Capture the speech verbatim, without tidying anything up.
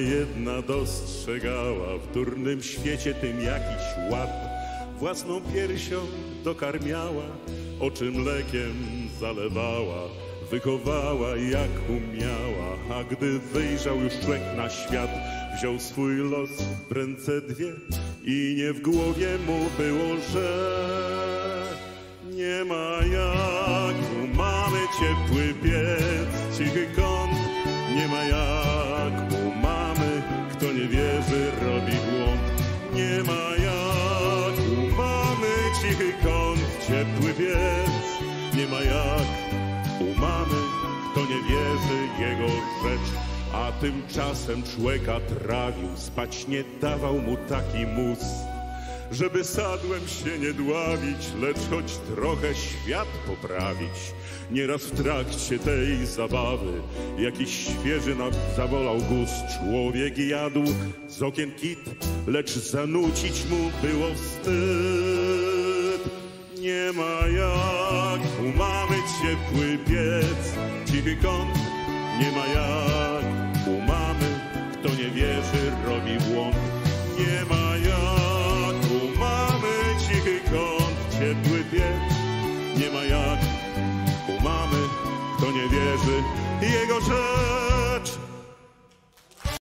jedna dostrzegała w durnym świecie tym jakiś ład. Własną piersią dokarmiała, oczy mlekiem zalewała, wychowała jak umiała, a gdy wyjrzał już człowiek na świat, wziął swój los w ręce dwie i nie w głowie mu było, że nie ma jak u mamy ciepły piec, cichy kąt, nie ma jak u mamy, kto nie wierzy robi błąd. Nie ma jak u mamy cichy kąt, ciepły piec, nie ma jak u mamy, kto nie wierzy jego rzecz. A tymczasem człowieka trawił, spać nie dawał mu taki mus, żeby sadłem się nie dławić, lecz choć trochę świat poprawić. Nieraz w trakcie tej zabawy jakiś świeży zawolał gust. Człowiek jadł z okien kit, lecz zanucić mu było wstyd. Nie ma jak u mamy ciepły piec, cichy kąt, nie ma jak u mamy, kto nie wierzy robi błąd. Nie ma jak u mamy cichy kąt, ciepły piec, nie ma jak u mamy, kto nie wierzy jego rzecz.